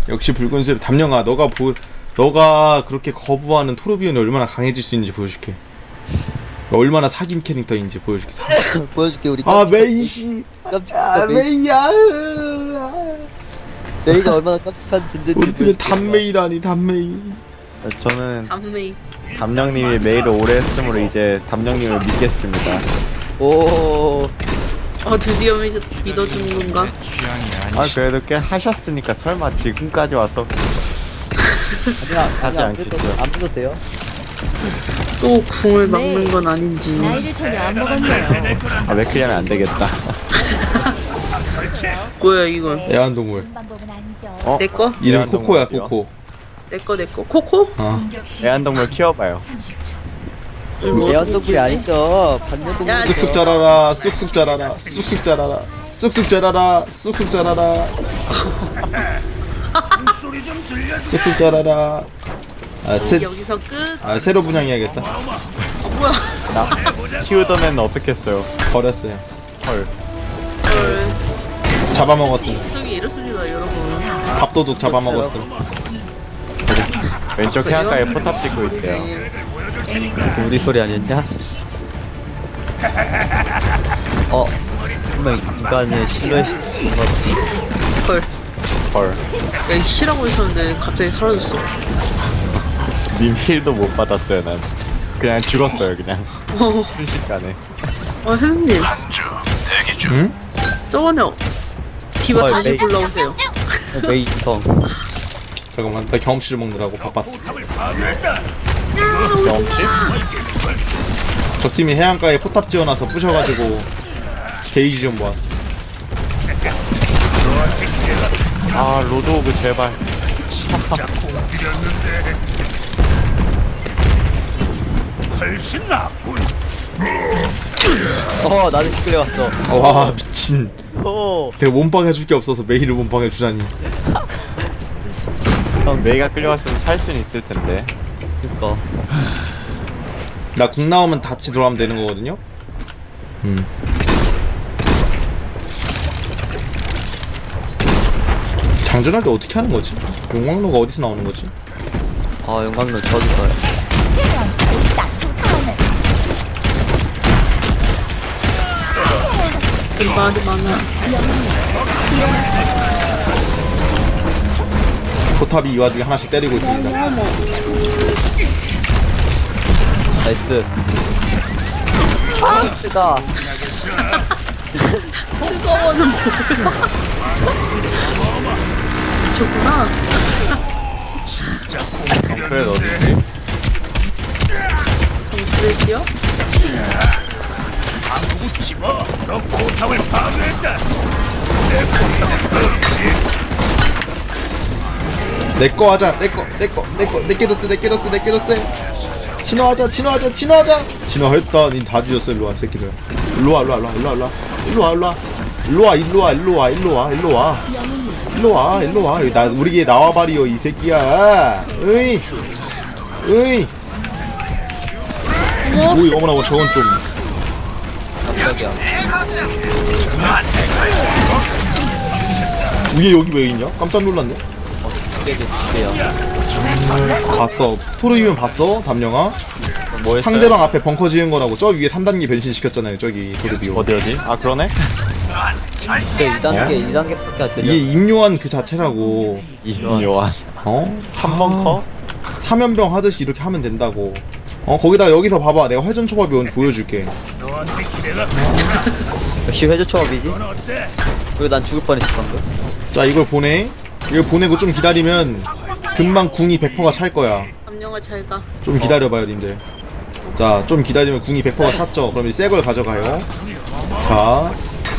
역시 붉은색 담령아, 너가 그렇게 거부하는 토르비온이 얼마나 강해질 수 있는지 보여줄게. 얼마나 사김 캐릭터인지 보여줄게. 보여줄게 우리. 메이씨. 메이야. 메이가 얼마나 깜찍한 존재인지. 우리 팀에 담메이라니 담메이. 저는 담메이. 담령님이 메일을 오래 했으므로 이제 담령님을 믿겠습니다. 오. 드디어 믿어주는 건가? 아 그래도 꽤 하셨으니까 설마 지금까지 와서 하지 않겠죠. 안 믿어도 돼요? 또 궁을 막는 건 아닌지. 나이를 전혀 안 먹었네요. 아 맥크리하면 안 되겠다. 뭐야 이건? 애완동물. 내꺼? 이름 애완동물 코코야 어디요? 코코. 내꺼. 코코? 애완동물 키워봐요. 애완동물이 아니죠. 반려동물. 야, 쑥쑥 자라라 쑥쑥 자라라 쑥쑥 자라라 쑥쑥 자라라 쑥쑥 자라라 쑥쑥 자라라. 여기서 끝. 새로 분양해야겠다. 뭐야? 나 키우던 애는 어떻겠어요? 버렸어요. 헐. 잡아먹었음. 저기 이렇습니다 여러분. 밥도둑 잡아먹었음. 왼쪽 해안가에 포탑 찍고 있대요. 우리 소리 아니었냐? 분명 인간의 신뢰. 헐. 헐. 야 힐하고 있었는데 갑자기 사라졌어. 님 힐도 못 받았어요 난. 그냥 죽었어요 그냥. 순식간에. 선생님. 응? 저번에 디바 다시 메이. 불러오세요. 메이 이성. 잠깐만, 나 경험치를 먹느라고 바빴어. 경험치? 적팀이 해안가에 포탑 지어놔서 부셔가지고 게이지 좀 모았어. 아 로드오그 제발. 나도 시끌려왔어. 와 미친. 오. 내가 몸빵 해줄 게 없어서 메이를 몸빵 해주다니. 메이가 끌려갔으면 살 수는 있을 텐데. 그니까. 나 궁 나오면 같이 들어가면 되는 거거든요. 장전할 때 어떻게 하는 거지? 용광로가 어디서 나오는 거지? 영광로 저기 있어요. 말이 많아. 포탑이 이 와중에 하나씩 때리고 있습니다. 나이스. 뜨다. 뜨거워는 뭐야? 저구나. 그래 어디지? 정크렛이요? 내꺼 하자. 내게 뒀어. 진화하자. 진화했다. 닌 다 뒤졌어. 일로와 새끼들. 일로와. 우리게 나와바리요 이 새끼야. 으이. 오이 어머나 저건 좀. 깜짝이야. 위에 여기 왜 있냐? 깜짝 놀랐네. 봤어. 토르이면 봤어? 담령아? 뭐 했어요? 상대방 앞에 벙커 지은 거라고 저 위에 3단계 변신 시켰잖아요. 저기 토르비오. 어디? 아 그러네? 근데 2단계밖에 안 이게 되냐? 임요한 그 자체라고. 요한. 3번 커? 3연병 하듯이 이렇게 하면 된다고. 거기다 여기서 봐봐. 내가 회전 초밥이 오늘 보여줄게. 역시 회조 초밥이지? 그리고 난 죽을 뻔했어 방금. 자 이걸 보내. 이걸 보내고 좀 기다리면 금방 궁이 100%가 찰 거야. 감령아 잘 가. 좀 기다려봐요 님들. 자 좀 기다리면 궁이 100%가 찼죠. 그럼 이 새걸 가져가요. 자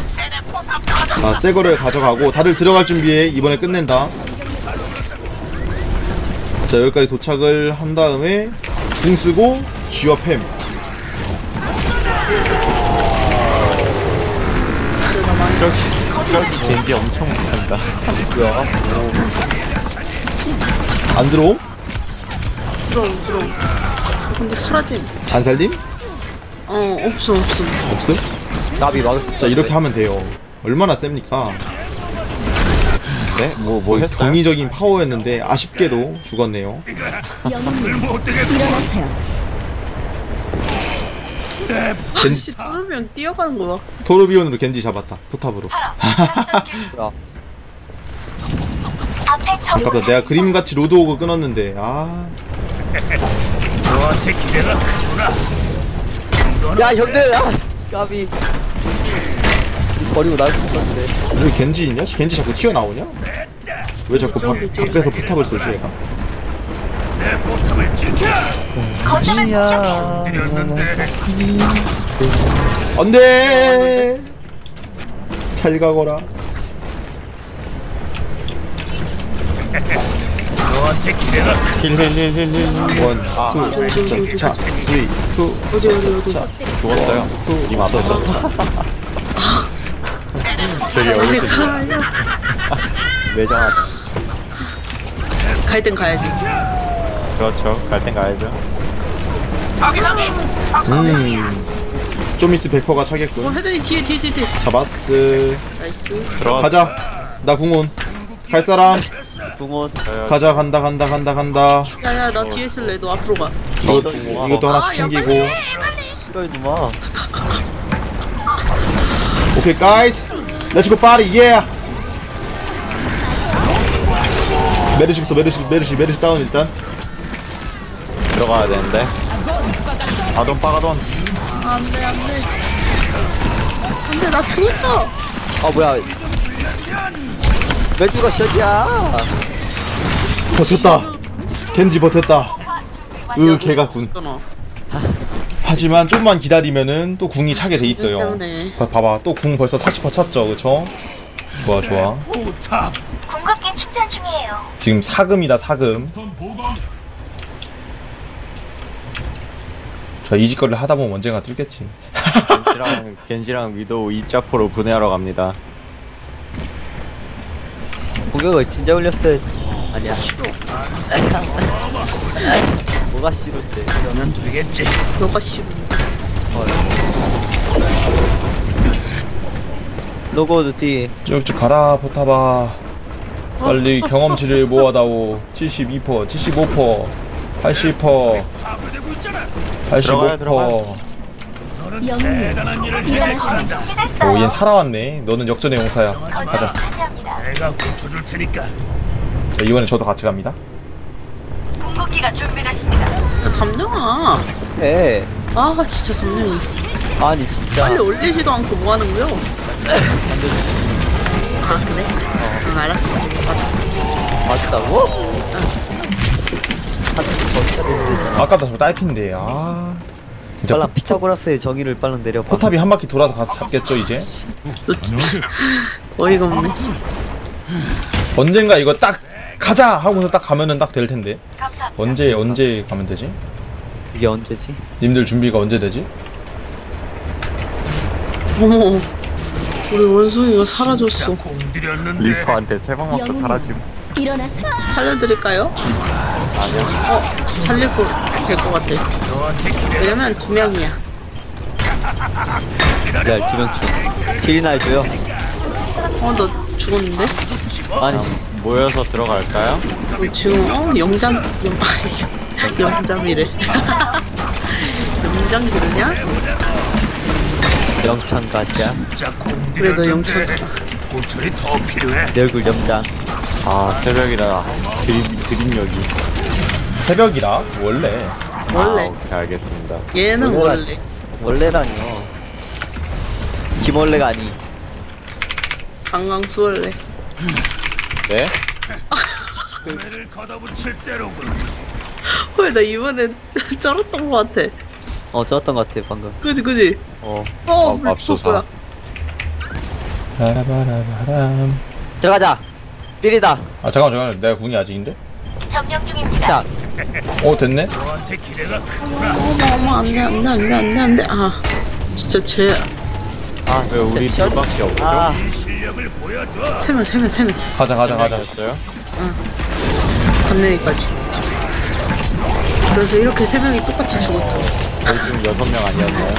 새거를 가져가고 다들 들어갈 준비해. 이번에 끝낸다. 자 여기까지 도착을 한 다음에 궁 쓰고 쥐어팸. 저기 젠지 엄청 못한다. 뭐야? 안 들어옴? 들어옴. 근데 사라짐. 안 살림? 없음. 없음? 나비 막았어. 자 이렇게 하면 돼요. 얼마나 셉니까? 네? 뭐 했어요? 정의적인 파워였는데 아쉽게도 죽었네요. 영웅님 일어나세요. 아씨 뚫으면 뛰어가는 거 봐. 토르비온으로 겐지 잡았다. 포탑으로. 야, 아깝다. 내가 그림같이 로드오그 끊었는데. 아. 야 형들, 아, 까비. 버리고 날 붙었는데. 여기 겐지 있냐? 겐지 자꾸 튀어나오냐? 왜 자꾸 밖에서 포탑을 쏘지 얘가? 이야. 안돼. 잘 가거라. 힐. 원, 투, 자, 쓰리, 투, 어디 죽었어요. 님 앞에서. 되게 어렵게 가요. 매정하다. 갈 땐 가야지. 그렇죠. 갈 땐 가야죠. 좀 있으 100%가 어 차겠군. 헤드니 뒤에. 잡았어. 나이스. 들어가. 가자. 나 궁온. 갈 사람. 궁원. 가자. 간다. 야야 나 뒤에 있을래. 너 앞으로 가. 이것도 하나씩 챙기고. 싫어 이놈아. 오케이, guys. Let's go party. Yeah. 메르시부터 메르시 다운 일단. 들어가야 되는데. 가돈 빠가돈. 안돼. 안돼 나 죽었어. 아 뭐야? 매주가 샷이야. 버텼다. 겐지 버텼다. 걔가 군. 있잖아. 하지만 좀만 기다리면은 또 궁이 차게 돼 있어요. 때문에. 봐봐, 또 궁 벌써 40% 찼죠, 그쵸? 좋아. 공급기 충전 중이에요. 지금 사금이다, 사금. 저 이짓거리를 하다 보면 언젠가 뚫겠지. 겐지랑 위도우 입자포로 분해하러 갑니다. 공격을 진짜 올렸어야. 아니야. 뭐가 싫은데? 너가 싫어. 로고드 뒤. 쭉쭉 가라, 포타봐. 빨리 경험치를 모아다오. 72%, 75%, 80%, 85%. 영웅님 일어나세요. 오, 얜 살아왔네. 너는 역전의 용사야. 가자. 내가 고쳐줄 테니까. 자, 이번에 저도 같이 갑니다. 공급기가 준비됐습니다. 야 담령아. 해. 아 진짜 담령이. 아니 진짜. 빨리 올리지도 않고 뭐 하는 거요? 아 그래? 응 알았어. 맞다고? 한 아까도 저 딸핀데. 아. 진짜 빨라 피타고라스의 정의를 빨리 내려봐. 포탑이 한 바퀴 돌아서 가서 잡겠죠, 이제? 너 진짜 어이가 없네. 언젠가 이거 딱 가자 하고서 딱 가면은 딱 될 텐데. 언제 가면 되지? 이게 언제지? 님들 준비가 언제 되지? 어머 우리 원숭이가 사라졌어. 리퍼한테 세 방 맞고 사라짐. 일어나세요. 살려드릴까요? 아니요. 살릴 거 될 것 같아. 왜냐면 2명이야. 야, 2명 죽. 킬이나 해줘요. 너 죽었는데? 아니, 모여서 들어갈까요? 지금 영잠이래. 영잠 그러냐? 영창 가자. 그래 너 영창. 고철이 더 필요해. 내 얼굴 염장. 아, 새벽이라 드림력이. 새벽이라 원래. 원래. 오케이, 알겠습니다. 얘는 원래. 원래라뇨. 김원래가 아니. 강강수원래. 네? 매를 걷어붙일 때로군. 헐 나 이번에 쩔었던 것 같아. 쩔었던 것 같아, 방금. 그지? 맙소사. 바라바라바람. 들어가자! 삐리다! 아 잠깐만 내가 궁이 아직인데? 점령 중입니다. 자, 됐네? 너한테 기대가 크구나. 어머 안돼. 아 진짜 쟤 아, 왜 우리 진짜 시원. 둘밖에 없죠? 아, 실력을 보여줘. 세명 가자 했어요? 담내기까지. 그래서 이렇게 3명이 똑같이 죽었다. 저희 지금 6명 아니었나요?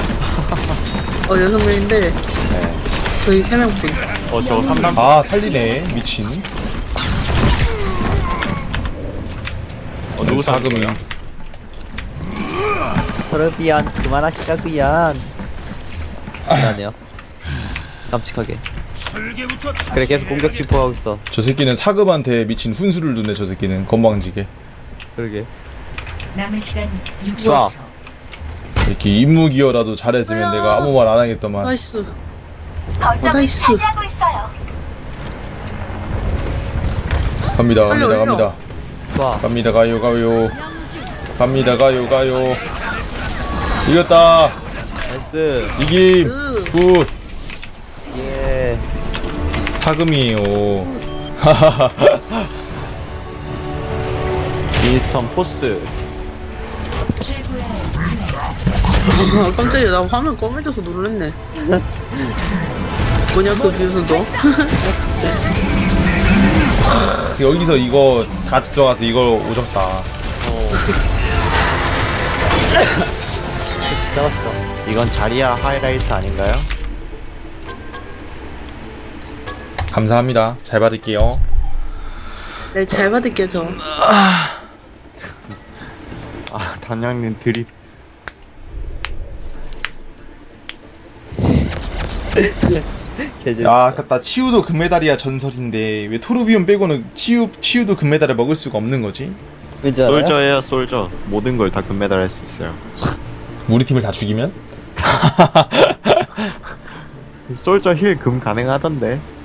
6명인데 네. 저희 3명뿐. 저거 3단 아 살리네 미친. 사금이. 토르비안 그만하시라구얀. 미안해요. 깜찍하게. 설계부터 그래 계속 공격 쥐포하고 있어. 저 새끼는 사금한테 미친 훈수를 두네. 저 새끼는 건방지게. 그러게. 남은 시간 쏴. 60초. 이렇게 임무기어라도 잘했으면 내가 아무 말 안 하겠더만. 나이스. 거점을 나이스. 차지하고 있어요. 갑니다, 빨리 갑니다, 올려. 갑니다. 쏴. 갑니다, 가요, 가요. 갑니다, 가요, 가요. 이겼다. 나이스. 이김. 굿. 예. 사금이에요. 윈스턴 포스. 아, 깜짝이야. 나 화면 검해져서 놀랬네. 뭐냐, 그 뷰수도? 여기서 이거 같이 들어가서 이걸 오졌다. 잡았어. 이건 자리야 하이라이트 아닌가요? 감사합니다. 잘 받을게요. 네, 잘 받을게요, 저. 아 단양님 드립. 개재. 야, 아깝다. 치유도 금메달이야 전설인데 왜 토르비온 빼고는 치유도 금메달을 먹을 수가 없는 거지? 왠지 알아요? 솔저예요 솔저. 모든 걸 다 금메달 할 수 있어요. 우리 팀을 다 죽이면? 솔저 힐 금 가능하던데.